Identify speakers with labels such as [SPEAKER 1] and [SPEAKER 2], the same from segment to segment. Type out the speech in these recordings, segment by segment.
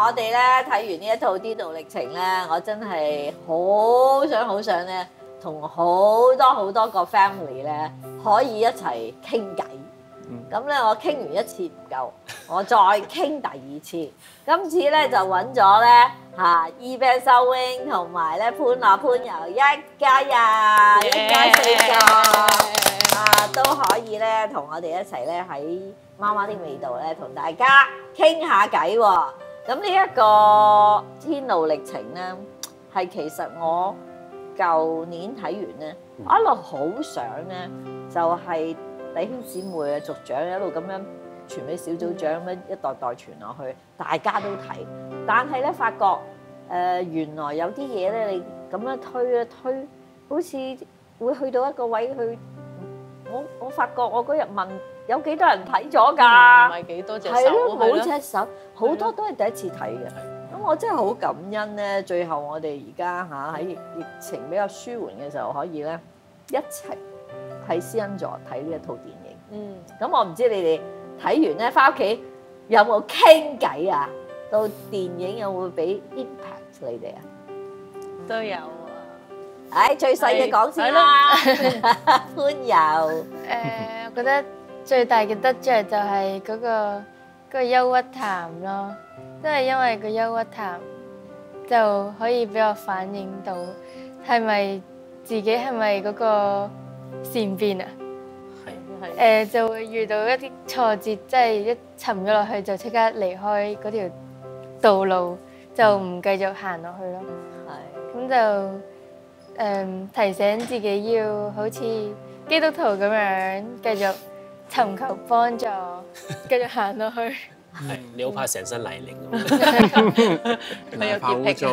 [SPEAKER 1] 我哋咧睇完呢一套《天道歷程》咧，我真係好想咧，同好多個 family 咧可以一齊傾偈。咁咧我傾完一次唔夠，我再傾第二次。今次咧就揾咗咧Evan 收 wing 同埋咧潘柔一家人，一家四個都可以咧同我哋一齊咧喺媽媽的味道咧同大家傾下偈喎。咁呢一個天路歷程咧，係其實我舊年睇完咧，我一路好想咧就係弟兄姊妹啊族長一路咁樣傳俾小組長咁樣一代代傳落去，大家都睇。但係咧發覺原來有啲嘢咧你咁樣推，好似會去到一個位去。我發覺我嗰日問有幾多人睇咗㗎？
[SPEAKER 2] 唔係幾多隻手，
[SPEAKER 1] 係咯，冇隻手，好多都係第一次睇嘅。咁我真係好感恩咧，最後我哋而家喺疫情比較舒緩嘅時候，可以咧一齊睇施恩座睇呢一套電影。咁我唔知你哋睇完咧翻屋企有冇傾偈啊？到電影有冇俾 impact 你哋啊？
[SPEAKER 2] 都有。
[SPEAKER 1] 最細嘅講先啦，潘柔。
[SPEAKER 3] 我覺得最大嘅得着就係嗰個憂鬱談咯，即係因為個憂鬱談就可以俾我反映到自己係咪嗰個善變啊？係就會遇到一啲挫折，即係一沉咗落去就即刻離開嗰條道路，就唔繼續行落去咯。係咁就。提醒自己要好似基督徒咁樣繼續尋求幫助，繼續行落去。
[SPEAKER 4] 係你好怕成身泥濘咁，
[SPEAKER 2] 你有潔癖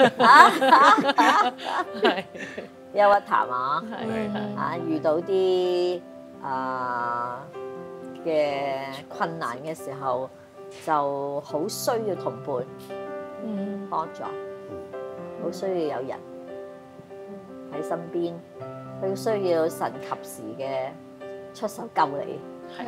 [SPEAKER 1] 係憂鬱談啊，遇到啲嘅困難嘅時候，就好需要同伴幫助，好需要有人喺身邊，佢需要神及時嘅出手救你。係。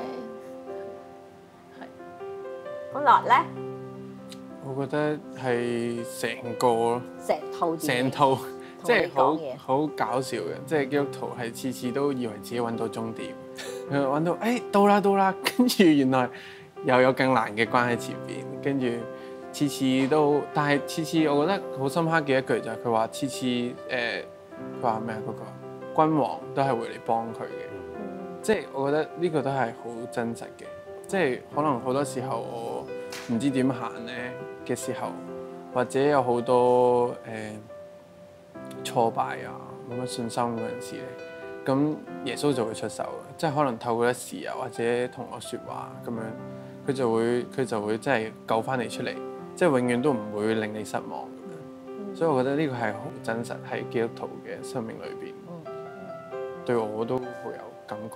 [SPEAKER 1] 咁落咧，
[SPEAKER 5] 我覺得係成個咯，成套即係好搞笑嘅，即係基督徒係次次都以為自己揾到終點，揾到到啦，跟住原來又有更難嘅關喺前邊，跟住次次都，但係次次我覺得好深刻嘅一句就係佢話次次佢話咩啊？嗰個君王都係會嚟幫佢嘅，即係我覺得呢個都係好真實嘅。即係可能好多時候我唔知點行咧嘅時候，或者有好多挫敗啊，冇乜信心嗰陣時咧，咁耶穌就會出手，即係可能透過一時啊，或者同我説話咁樣，佢就會真係救翻你出嚟，即係永遠都唔會令你失望。所以我覺得呢個係好真實，喺基督徒嘅生命裏邊，對我都好有感覺。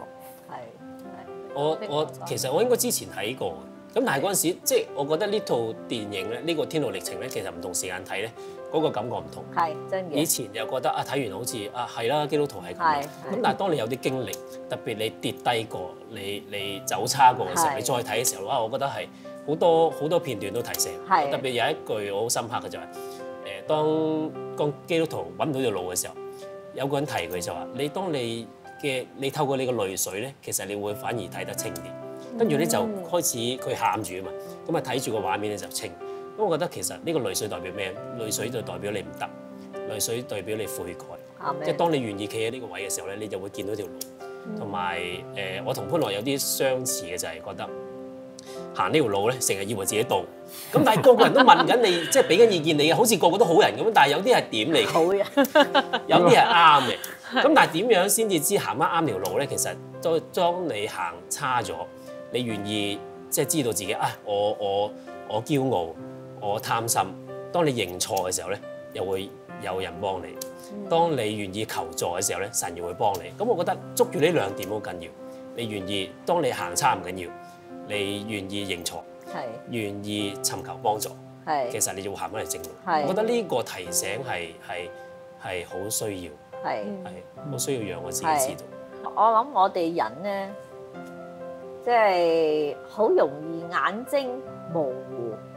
[SPEAKER 4] 我其實我應該之前睇過，咁但係嗰陣時即係我覺得呢套電影咧，呢個《天路歷程》咧，其實唔同時間睇咧，嗰個感覺唔同。係真嘅。以前又覺得睇完好似係啦，基督徒係咁。咁但係當你有啲經歷，特別你跌低過，你走差過嘅時候，你再睇嘅時候，我覺得係好多片段都提醒。特別有一句我好深刻嘅就係當基督徒揾唔到條路嘅時候，有個人提佢就話：當你透過你嘅淚水咧，其實你會反而睇得清啲。跟住咧就開始佢喊住啊嘛，咁啊睇住個畫面咧就清。咁我覺得其實呢個淚水代表咩？淚水就代表你唔得，淚水代表你悔改。即係當你願意企喺呢個位嘅時候咧，你就會見到條路。同埋我同潘樂有啲相似嘅就係覺得行呢條路咧，成日以為自己到，咁但係個個人都問緊你，即係俾緊意見你嘅，好似個個都好人咁，但係有啲係點嚟？好人，有啲係啱嘅。咁但係點樣先至知行啱條路咧？其實當你行差咗，你願意即係知道自己我驕傲，我貪心。當你認錯嘅時候咧，又會有人幫你。當你願意求助嘅時候咧，神又會幫你。咁我覺得捉住呢兩點好緊要。你願意，當你行差唔緊要，你願意認錯，願意尋求幫助，其實你就會行翻嚟正路。我覺得呢個提醒係好需要。係好需要讓我自己知道。
[SPEAKER 1] 我諗我哋人咧，即係好容易眼睛模糊，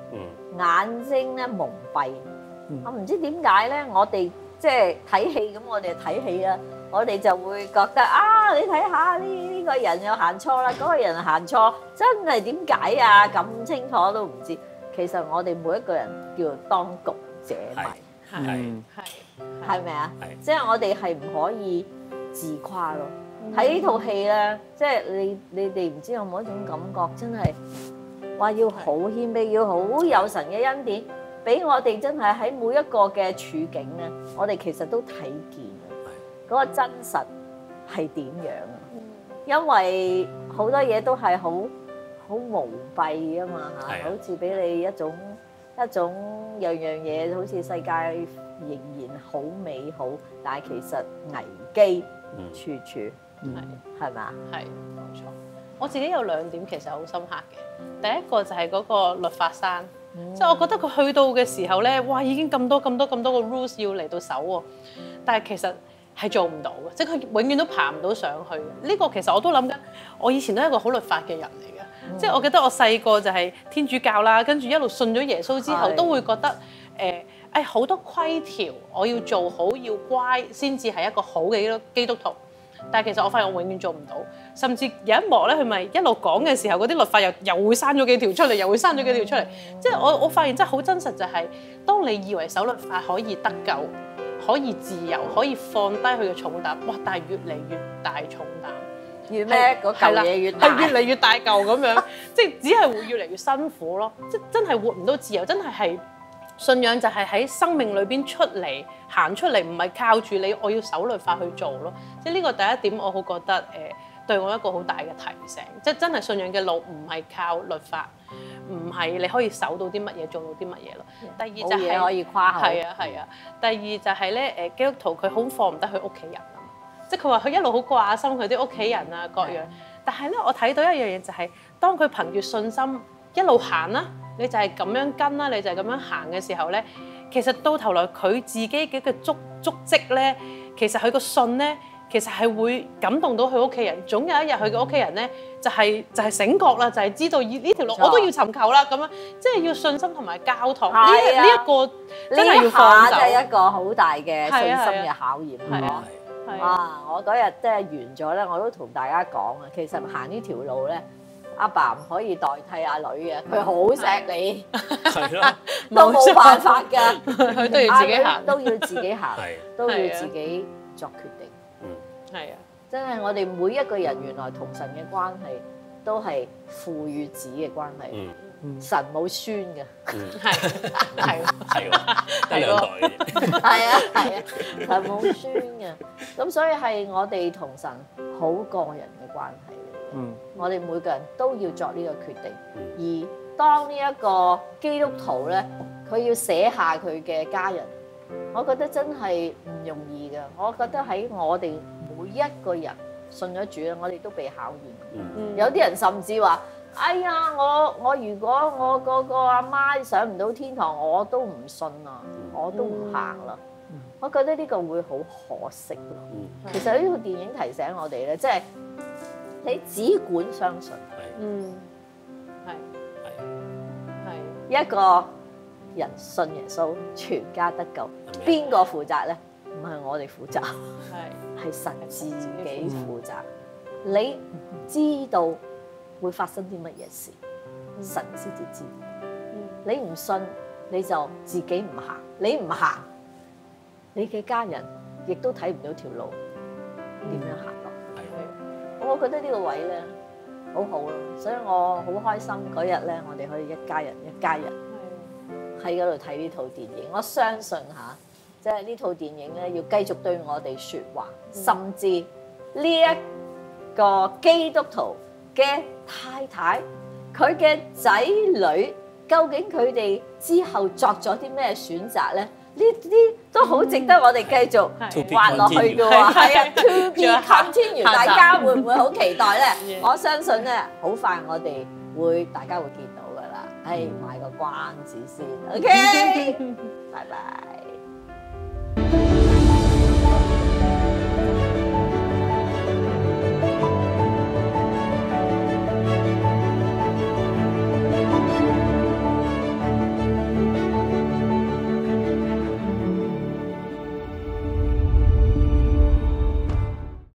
[SPEAKER 1] 眼睛咧蒙蔽。我唔知點解咧，我哋即係睇戲咁，我哋睇戲啦，我哋就會覺得啊，你睇下呢個人又行錯啦，嗰個人行錯，真係點解啊？咁清楚都唔知。其實我哋每一個人叫做當局者迷，係咪啊？即係我哋係唔可以自誇咯。睇呢套戲咧，即係你哋唔知有冇一種感覺，真係話要好謙卑，要好有神嘅恩典，俾我哋真係喺每一個嘅處境咧，我哋其實都睇見嗰個真實係點樣啊？因為好多嘢都係好無蔽啊嘛嚇，好似俾你一種樣樣嘢，好似世界仍然好美好，但係其實危機處處，係咪啊？
[SPEAKER 2] 係冇錯。我自己有2點其實好深刻嘅。第一個就係嗰個律法山，即係我覺得佢去到嘅時候咧，哇已經咁多個 rules 要嚟到守喎，但係其實係做唔到嘅，即係佢永遠都爬唔到上去。呢個其實我都諗緊，我以前都係一個好律法嘅人嚟嘅，即係我記得我細個就係天主教啦，跟住一路信咗耶穌之後，都會覺得好多規條我要做好要乖先至係一個好嘅基督徒。但係其實我發現我永遠做唔到，甚至有一幕咧，佢咪一路講嘅時候，嗰啲律法又會刪咗幾條出嚟，又會刪咗幾條出嚟。即係我發現真係好真實，就係當你以為守律法可以得救、可以自由、可以放低佢嘅重擔，哇！但係越嚟越大重擔，
[SPEAKER 1] 越咩嗰嚿嘢越大，
[SPEAKER 2] 係越嚟越大嚿咁樣，即係只係會越嚟越辛苦咯。即係真係活唔到自由，真係信仰就係喺生命裏邊出嚟行出嚟，唔係靠住你我要守律法去做咯。即係呢個第一點，我好覺得對我一個好大嘅提醒。即係真係信仰嘅路唔係靠律法，唔係你可以守到啲乜嘢做到啲乜嘢咯。第二就係
[SPEAKER 1] 可以誇口，
[SPEAKER 2] 係啊。第二就係咧基督徒佢好放唔得佢屋企人啊嘛，即係佢話佢一路好掛心佢啲屋企人啊各樣。但係咧我睇到一樣嘢就係，當佢憑住信心一路行啦。你就係咁樣跟啦，你就係咁樣行嘅時候咧，其實到頭來佢自己嘅足跡咧，其實佢個信咧，其實係會感動到佢屋企人。總有一日佢嘅屋企人咧，就係醒覺啦，就係知道呢條路我都要尋求啦，咁樣即係要信心同埋交託呢一個真係要放手，
[SPEAKER 1] 呢一下就係一個好大嘅信心嘅考驗咯。啊！我嗰日即係完咗咧，我都同大家講啊，其實行呢條路咧。阿爸唔可以代替阿女嘅，佢好錫你，都冇辦法㗎，
[SPEAKER 2] 佢都要自己行，
[SPEAKER 1] 都要自己行，都要自己作決定。
[SPEAKER 2] 係啊，
[SPEAKER 1] 真係我哋每一個人原來同神嘅關係都係父與子嘅關係，神冇孫嘅，
[SPEAKER 4] 係得兩代嘅，
[SPEAKER 1] 係啊，神冇孫嘅，咁所以係我哋同神好個人嘅關係。我哋每個人都要作呢個決定，而當呢一個基督徒咧，佢要捨下佢嘅家人，我覺得真係唔容易㗎。我覺得喺我哋每一個人信咗主咧，我哋都被考驗。有啲人甚至話：哎呀，我如果我個阿媽上唔到天堂，我都唔信啊，我都唔行啦。我覺得呢個會好可惜咯。其實呢套電影提醒我哋咧，即係。你只管相信，係一個人信耶穌，全家得救，邊個負責咧？唔係我哋負責，係神自己負責。你唔知道會發生啲乜嘢事，神先至知。你唔信，你就自己唔行，你唔行，你嘅家人亦都睇唔到條路點樣行落。我覺得呢個位咧好好咯，所以我好開心嗰日咧，我哋可以一家人喺嗰度睇呢套電影。我相信嚇，即係呢套電影咧要繼續對我哋説話，甚至呢一個基督徒嘅太太，佢嘅仔女，究竟佢哋之後作咗啲咩選擇咧？呢啲都好值得我哋繼續滑落去嘅喎，係啊 ，to be continue， 大家會唔會好期待咧？我相信咧，好快我哋大家會見到㗎啦。買個關子先 ，OK，拜拜。